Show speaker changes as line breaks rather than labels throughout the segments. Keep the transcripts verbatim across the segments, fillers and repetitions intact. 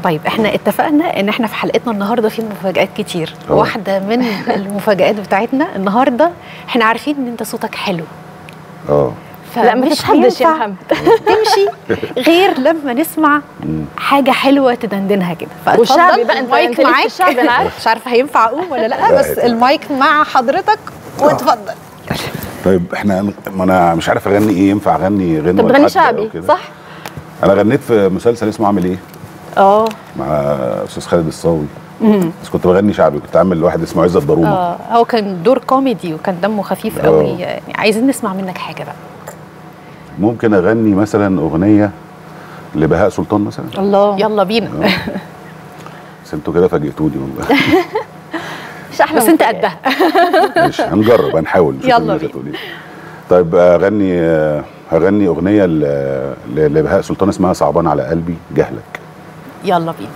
طيب احنا اتفقنا ان احنا في حلقتنا النهارده في مفاجآت كتير. أوه. واحده من المفاجآت بتاعتنا النهارده احنا عارفين ان انت صوتك حلو.
اه
لا ما تتحدش يا محمد
تمشي غير لما نسمع حاجه حلوه تدندنها كده.
والشعبي بقى، انت
المايك معاك.
الشعبي انا عارف
مش عارفه هينفع اقوم ولا لا، بس المايك مع حضرتك واتفضل.
طيب احنا ما انا مش عارف اغني ايه، ينفع اغني غنوه؟
طب بتغني شعبي صح؟
انا غنيت في مسلسل اسمه اعمل ايه؟
اه
مع استاذ خالد الصاوي. بس كنت بغني شعبي، كنت عامل واحد اسمه عزت ضرومه.
اه هو كان دور كوميدي وكان دمه خفيف قوي. يعني عايزين نسمع منك حاجه بقى.
ممكن اغني مثلا اغنيه لبهاء سلطان مثلا.
الله يلا بينا.
بس انتوا كده فاجئتوني والله.
مش احلى
بس انت قدها.
ماشي هنجرب هنحاول.
يلا بينا.
طيب اغني هغني اغنيه لبهاء سلطان اسمها صعبان على قلبي جهلك.
يلا بينا.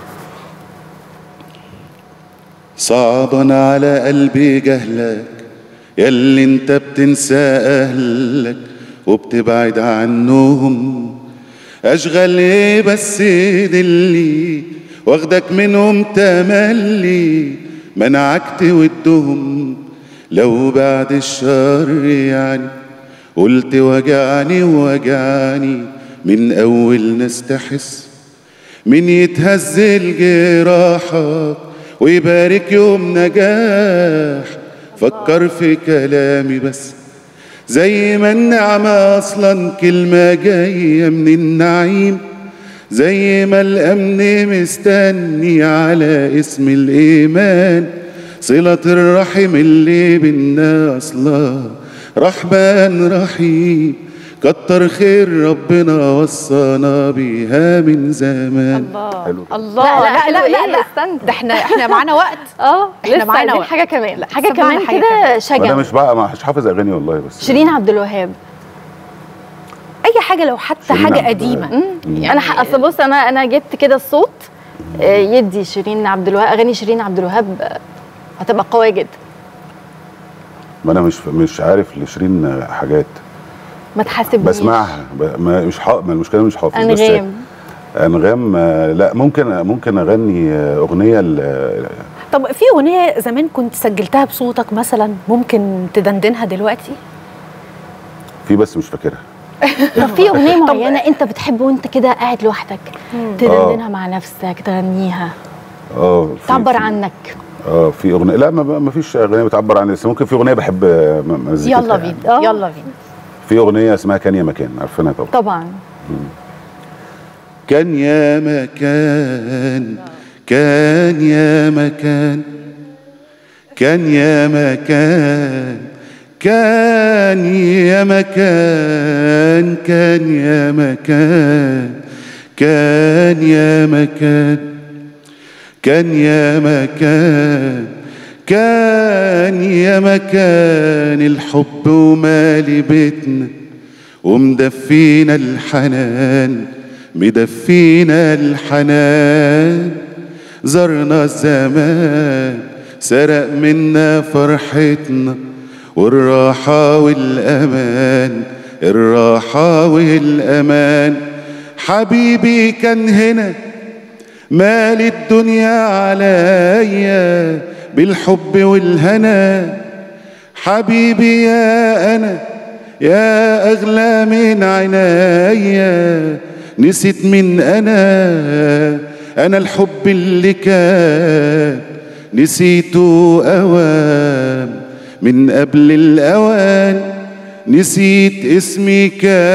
صعبان على قلبي جهلك ياللي انت بتنسى اهلك وبتبعد عنهم. اشغل ايه بس دلي واخدك منهم تملي، منعك تودهم لو بعد الشر يعني. قلت وجعني وجعني من اول ناس تحس، من يتهز الجراحك ويبارك يوم نجاح. فكر في كلامي بس زي ما النعمة أصلا كلمة جاية من النعيم، زي ما الأمن مستني على اسم الإيمان. صلة الرحم اللي بينا أصلا رحمن رحيم، كتر خير ربنا وصانا بيها من زمان.
الله
حلو.
الله. لا لا لا لا
استنى،
ده احنا احنا معانا وقت.
اه
احنا معانا وقت.
حاجه كمان، حاجه
سمعنا
كمان
حاجة
كده
انا
شجن.
مش بقى مش حافظ اغاني والله. بس
شيرين عبد الوهاب،
اي حاجه لو حتى حاجه قديمه.
يعني انا اصل بص انا انا جبت كده الصوت يدي شيرين عبد الوهاب. اغاني شيرين عبد الوهاب هتبقى قويه جدا.
ما انا مش مش عارف لشيرين حاجات.
ما تحاسبنيش.
بسمعها ما مش حافظ. ما المشكله مش حافظ.
انغام
بس انغام لا ممكن ممكن اغني اغنيه ل...
طب في اغنيه زمان كنت سجلتها بصوتك مثلا ممكن تدندنها دلوقتي؟
في بس مش فاكرها.
طب في اغنيه معينه انت بتحب وانت كده قاعد لوحدك تدندنها مع نفسك تغنيها
اه
تعبر عنك؟
اه في اغنيه لا ما فيش اغنيه بتعبر عني، بس ممكن في اغنيه بحب مزيكتها.
يلا بينا يعني. يلا بينا.
في اغنيه اسمها كان يا مكان، عارفينها طبعا.
طبعا.
مم.
كان يا مكان كان يا مكان كان يا مكان كان يا مكان كان يا مكان كان يا مكان كان يا مكان كان يا مكان الحب ومالي بيتنا ومدفينا الحنان مدفينا الحنان. زرنا الزمان سرق منا فرحتنا والراحة والأمان الراحة والأمان. حبيبي كان هنا مال الدنيا عليا بالحب والهنا. حبيبي يا أنا يا أغلى من عنايا، نسيت من أنا أنا الحب اللي كان نسيته أوام من قبل الأوان. نسيت اسمي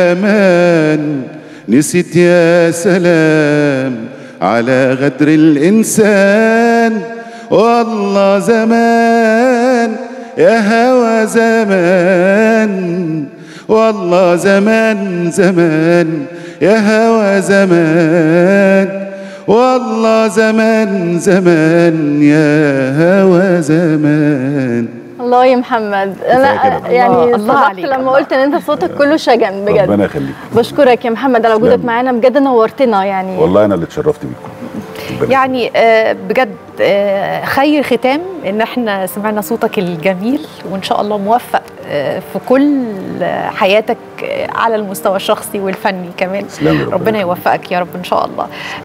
كمان نسيت يا سلام على غدر الإنسان. والله زمان يا هوى زمان والله زمان زمان يا هوى زمان والله زمان زمان يا هوى زمان.
الله يا محمد، انا يعني صدقت لما قلت ان انت صوتك كله شجن بجد.
ربنا يخليك.
بشكرك يا محمد على وجودك معانا بجد، نورتنا يعني.
والله انا اللي اتشرفت بيكم
يعني آه بجد آه خير ختام ان احنا سمعنا صوتك الجميل، وان شاء الله موفق آه في كل حياتك آه على المستوى الشخصي والفني كمان. ربنا يوفقك يا رب ان شاء الله.